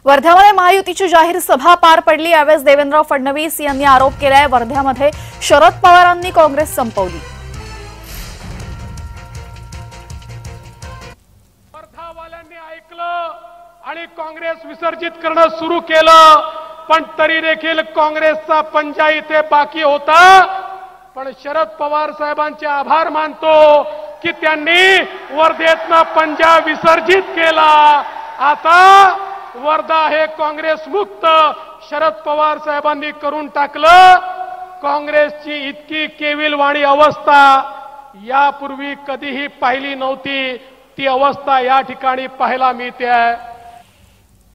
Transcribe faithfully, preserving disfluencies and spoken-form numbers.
वर्ध्यामध्ये महायुतीची जाहीर सभा पार पडली। यावेळी देवेंद्र फडणवीस यांनी आरोप केलाय वर्ध्यामध्ये शरद पवारांनी काँग्रेस संपवली। वर्धावाल्यांनी ऐकलं आणि काँग्रेस विसर्जित करणं सुरू केलं, पण तरी देखील काँग्रेसचा पंजा इथे बाकी होता। पण शरद पवार साहेबांचे आभार मानतो की त्यांनी वर्धेतनं पंजा विसर्जित केला। आता वर्धा हे काँग्रेस मुक्त शरद पवार साहेबांनी करून टाकलं। काँग्रेसची इतकी केविलवाणी अवस्था यापूर्वी कधीही पाहिली नव्हती, ती अवस्था या ठिकाणी पाहायला मिळते आहे।